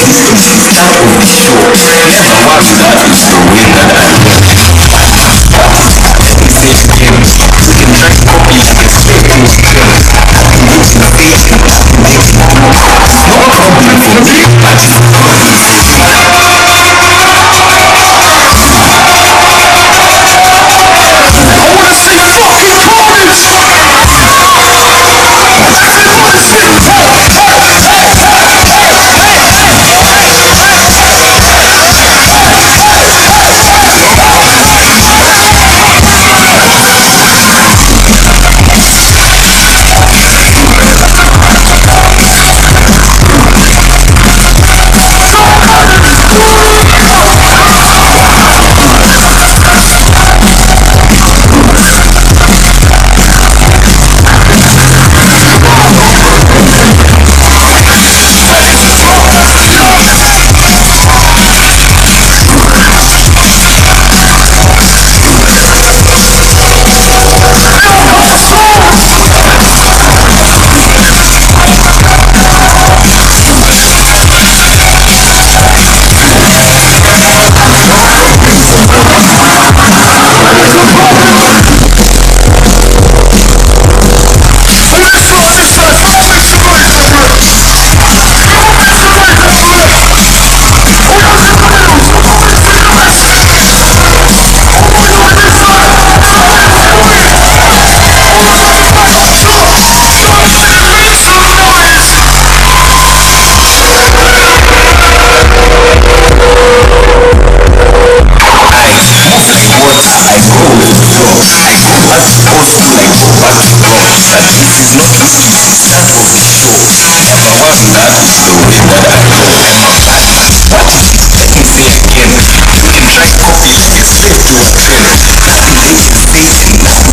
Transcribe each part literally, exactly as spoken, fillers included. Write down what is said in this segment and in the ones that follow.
That will be short. Never was that is the way that I live. Let me say it again. You can try to copy it, expect those skills. It makes you face it, it makes you do. It's no problem for me, but it's a problem for you. I wanna say fucking carnage! Everybody scream, hey, hey,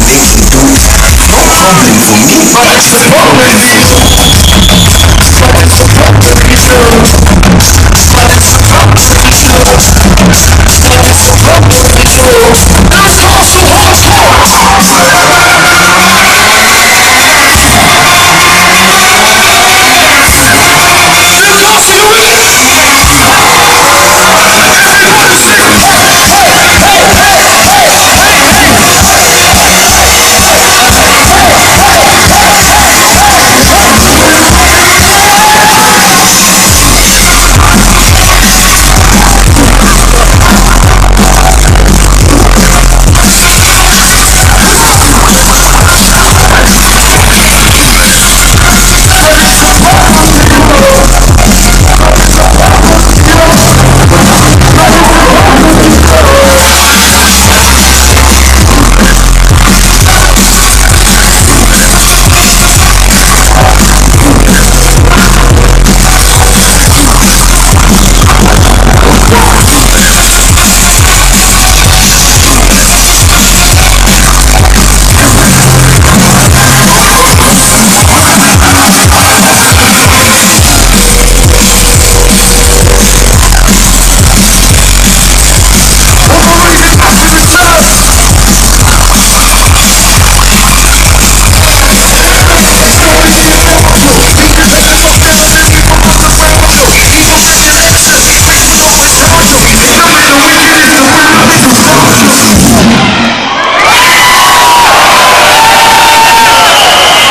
problem for me, but it's a problem for you.